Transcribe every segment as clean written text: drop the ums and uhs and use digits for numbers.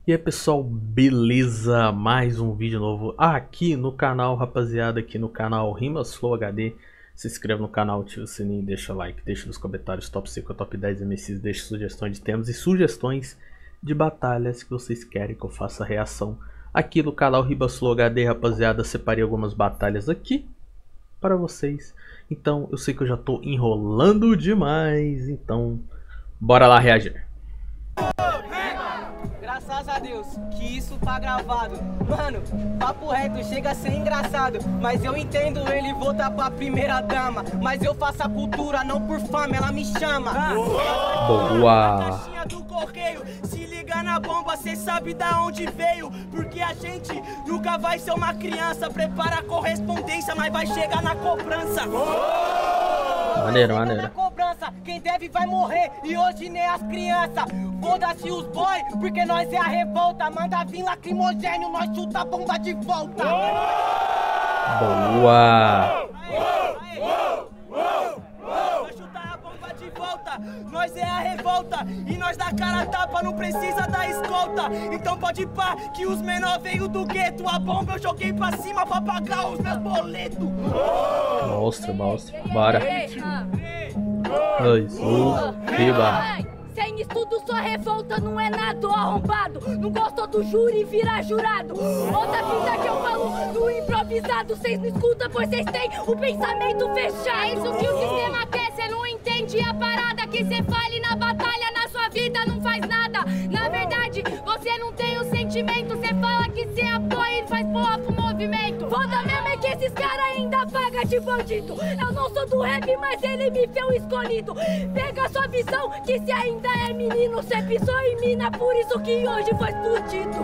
E aí pessoal, beleza? Mais um vídeo novo aqui no canal, rapaziada, aqui no canal Rimas Flow HD. Se inscreva no canal, ativa o sininho, deixa like, deixa nos comentários top 5 ou top 10 MCs, deixa sugestões de temas e sugestões de batalhas que vocês querem que eu faça reação aqui no canal Rimas Flow HD, rapaziada. Separei algumas batalhas aqui para vocês, então eu sei que eu já tô enrolando demais, então bora lá reagir. Graças a Deus que isso tá gravado. Mano, papo reto, chega a ser engraçado, mas eu entendo ele voltar pra primeira dama. Mas eu faço a cultura não por fama, ela me chama. Boa! Caixinha do correio, se liga na bomba, cê sabe da onde veio. Porque a gente nunca vai ser uma criança. Prepara a correspondência, mas vai chegar na cobrança. Maneiro, maneiro. Quem deve vai morrer e hoje nem as crianças. Foda-se os boy, porque nós é a revolta. Manda vir lacrimogênio, nós chuta a bomba de volta. Boa! Nós chuta a bomba de volta. Nós é a revolta e nós dá cara a tapa, não precisa da escolta. Então pode pá que os menor veio do gueto. A bomba eu joguei pra cima pra pagar os meus boletos. Mostra, mostra. Bora. 2, 1, riba. Sem estudo, só revolta, não é nada, arrombado. Não gostou do júri, vira jurado. Outra fita que eu falo do improvisado. Vocês não escutam, pois vocês têm o pensamento fechado. É isso que o sistema quer, cê não entende a parada. Que cê fale na batalha, na sua vida não faz nada. Na verdade, você não tem o sentimento. Cê fala que cê apoia e faz porra pro movimento. Foda mesmo é que esses caras ainda pagam de bandido. Eu não sou do rap, mas ele me fez o escolhido. Pega a sua visão, que se ainda é menino, cê pisou em mina, por isso que hoje foi explodido.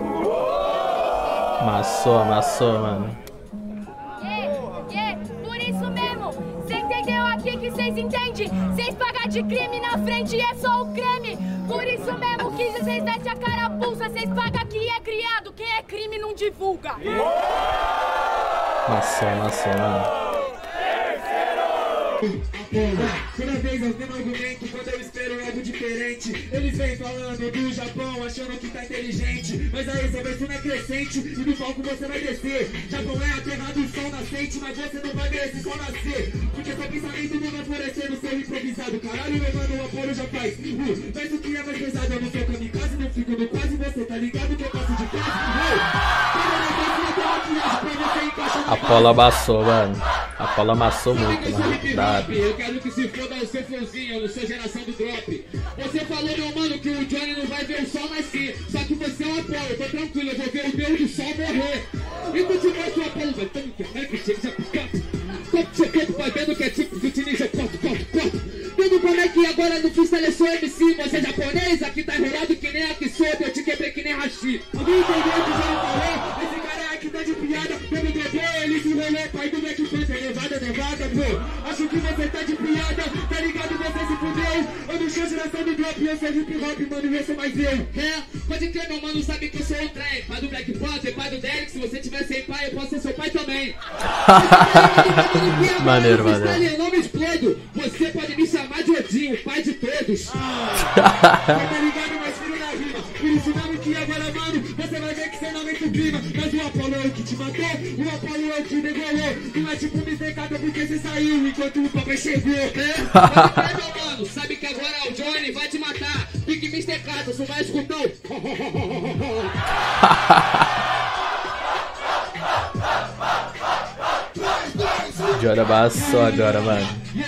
Amassou, mano. Por isso mesmo, cê entendeu aqui que cês entendem? Cês pagam de crime na frente e é só o creme. Por isso mesmo que cês desce a carapuça. Cês pagam que é criado, quem é crime não divulga. Amassou, mano. Toda vez eu tenho argumento quando eu espero algo diferente. Eles vêm falando do Japão, achando que tá inteligente. Mas aí você vai ser na crescente e no palco você vai descer. Japão é a terra do sol nascente, mas você não vai ver esse sol nascer. Porque seu pensamento não vai florescer no seu improvisado. Caralho, meu mano, o apoio já faz. Mas o que é mais pesado, eu não sou kamikaze, não fico no quase. Você tá ligado que eu passo de casa? Apolo amassou, mano. Apolo amassou muito, mano. Eu quero que se foda o seu flowzinho, eu não sou geração do drop. Você falou, meu mano, que o Johnny não vai ver o sol nascer. Só que você é um Apolo, eu tô tranquilo, eu vou ver o Deus do sol morrer. E tu te mostra o Apolo, vai ter que é que chega, vai vendo que é tipo do ninja, vendo como é que agora no freestyle eu sou MC. Você é japonês, aqui tá enrolado que nem aqui sou, eu te quebrei que nem Hashi. Alguém entendeu o que já não falou? Esse cara aqui tá de piada, pelo bebê, ele se enrolou, pai do Black Panther, nevada, pô. Acho que você tá de piada, tá ligado, você se fudeu. Eu não sou geração do drop, eu sou hip hop, mano, esse é mais eu. É, pode crer, meu mano, sabe que eu sou o trem. Pai do Black Panther, pai do Derek, se você tiver sem pai, eu posso ser seu pai também. Maneiro. Eu não me explodo, você pode me chamar de Odinho, pai de todos. Tá ligado, mas filho da rima. Por isso mesmo que agora, mano, você vai ver que você não aguenta o clima. Mas o Apolo é o que te matou, o Apolo é o que degolou. Não é tipo me secada porque você saiu enquanto o papai chegou. É, meu mano, sabe que agora o Johnny vai te matar. Fique me secado, só vai escutar o... Johnny amassou agora, mano.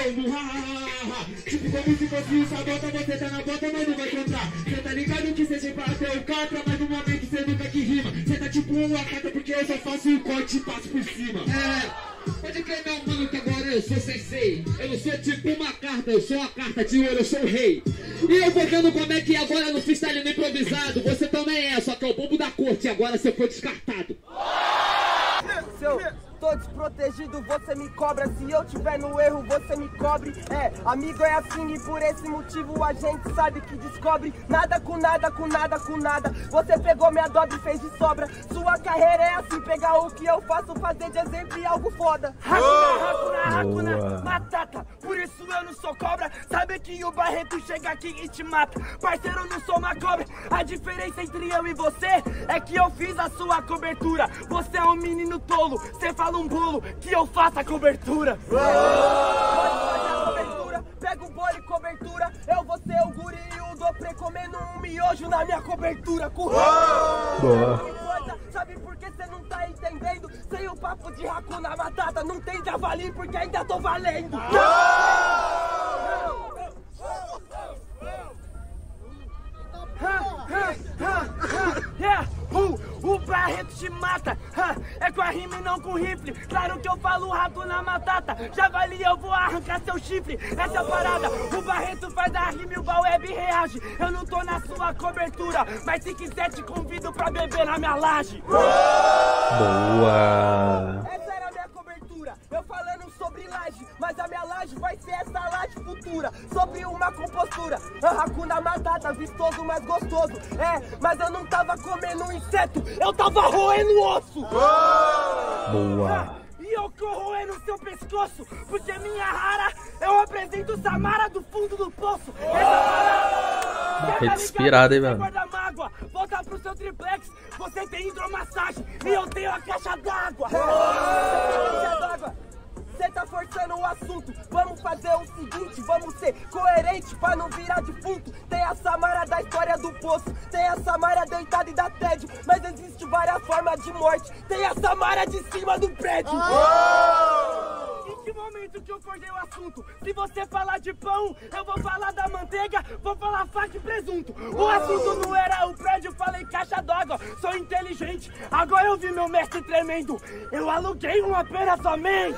Tipo como se fosse o sabota, você tá na bota, mas não vai contar. Cê tá ligado que cê sempre até o catra, mas no momento cê nunca que rima. Cê tá tipo um acata porque eu só faço o corte e passo por cima. É, pode crer, meu mano, que agora eu sou sensei. Eu não sou tipo uma carta, eu sou a carta de ouro, eu sou o rei. E eu vou vendo como é que agora no freestyle no improvisado você também é, só que é o bobo da corte e agora você foi descartado. Tô desprotegido duvido, você me cobra. Se eu tiver no erro, você me cobre. Amigo é assim e por esse motivo a gente sabe que descobre. Nada com nada, com nada, com nada. Você pegou minha dobra e fez de sobra. Sua carreira é assim, pegar o que eu faço, fazer de exemplo e algo foda. Hakuna, Matata. Por isso eu não sou cobra. Sabe que o Barreto chega aqui e te mata. Parceiro, eu não sou uma cobra. A diferença entre eu e você é que eu fiz a sua cobertura. Você é um menino tolo. Você fala um bolo que eu faço a cobertura. Pode fazer a cobertura. Pega o bolo e cobertura. Eu vou ser o guri e o Dopré comendo um miojo na minha cobertura. Sabe por que você não tá entendendo? Sem o papo de Hakuna Matata não tem javali porque ainda tô valendo. O Barreto te mata, é com a rima e não com rifle. Claro que eu falo Hakuna Matata, javali eu vou arrancar seu chifre. Essa é a parada, o Barreto faz a rima e o Baweb reage. Eu não tô na sua cobertura, mas se quiser te convido pra beber na minha laje. Boa! Essa era a minha cobertura, eu falando sobre laje, mas a minha laje vai ser essa laje futura. Sobre uma compostura, Hakuna Matata, vistoso, mas gostoso. Mas eu não tava comendo um inseto, eu tava roendo osso. Boa! E eu corroendo seu pescoço, porque minha rara, eu apresento Samara do fundo do poço. Tá inspirado, hein, mano? Guarda mágoa, volta pro seu triplex, você tem hidromassagem e eu tenho a caixa d'água. Você tá forçando o assunto, vamos fazer o seguinte, vamos ser coerente pra não virar defunto. Tem a Samara da história do poço, tem a Samara deitada e da tédio, mas existe várias formas de morte. Tem a Samara de cima do prédio. Em que momento que eu cortei o assunto? Se você falar de pão, eu vou falar da manteiga, vou falar faca e presunto. O assunto não era o prédio, falei caixa d'água. Sou inteligente, agora eu vi meu mestre tremendo. Eu aluguei uma pera somente.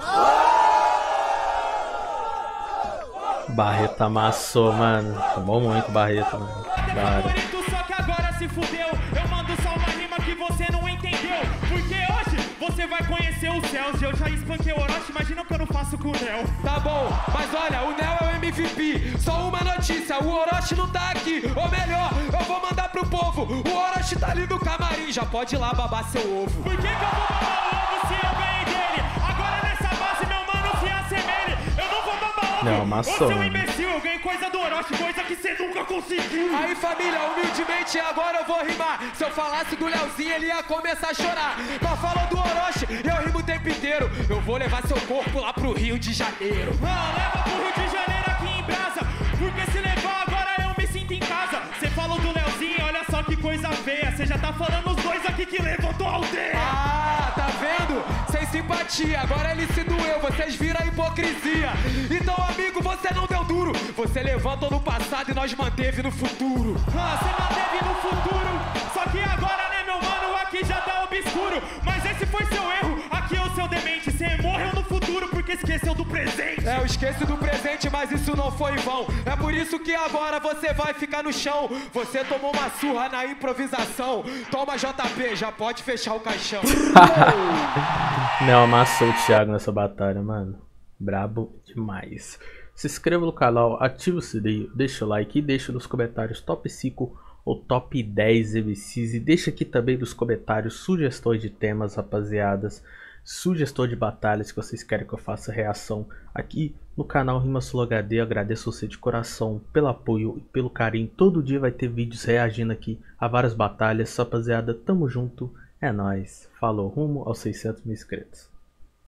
Barreto amassou, mano. Tomou muito Barreto, mano. Só que agora se fudeu. Eu mando só uma rima que você não entendeu. Porque hoje você vai conhecer os céus. Eu já espanquei o Orochi, imagina o que eu não faço com o Nel. Tá bom, mas olha, o Nel é o MVP. Só uma notícia, o Orochi não tá aqui. Ou melhor, eu vou mandar pro povo. O Orochi tá ali no camarim, já pode ir lá babar seu ovo. Por que eu vou babar o ovo se eu ganhei dele? Agora nessa base, meu mano, se assemelhe. Eu não vou babar ovo. Não, amassou, Você é um mano. imbecil, eu ganhei coisa do Orochi, coisa que você nunca conseguiu. Aí família, humildemente agora eu vou rimar. Se eu falasse do Leozinho ele ia começar a chorar. Mas falou do Orochi, eu rimo o tempo inteiro. Eu vou levar seu corpo lá pro Rio de Janeiro. Leva pro Rio de Janeiro aqui em brasa. Porque se levar agora eu me sinto em casa. Você falou do Leozinho, olha só que coisa feia. Você já tá falando os dois aqui que levantou a aldeia. Ah, tá vendo? Sem simpatia, agora ele se doeu, vocês viram a hipocrisia. Então amigo, você não deu duro. Você levantou no passado e nós manteve no futuro. Você manteve no futuro. Só que agora, né, meu mano, aqui já tá obscuro. Mas esse foi seu erro, aqui é o seu demente. Você morreu no futuro porque esqueceu do presente. Eu esqueci do presente, mas isso não foi em vão. É por isso que agora você vai ficar no chão. Você tomou uma surra na improvisação. Toma JP, já pode fechar o caixão. Não, amassou o Thiago nessa batalha, mano. Brabo demais. Se inscreva no canal, ative o sininho, deixa o like e deixa nos comentários top 5 ou top 10 MCs. E deixa aqui também nos comentários sugestões de temas, rapaziadas. Sugestão de batalhas que vocês querem que eu faça reação aqui no canal Rimas Flow HD. Eu agradeço você de coração pelo apoio e pelo carinho. Todo dia vai ter vídeos reagindo aqui a várias batalhas. Rapaziada, tamo junto, é nóis. Falou, rumo aos 600 mil inscritos.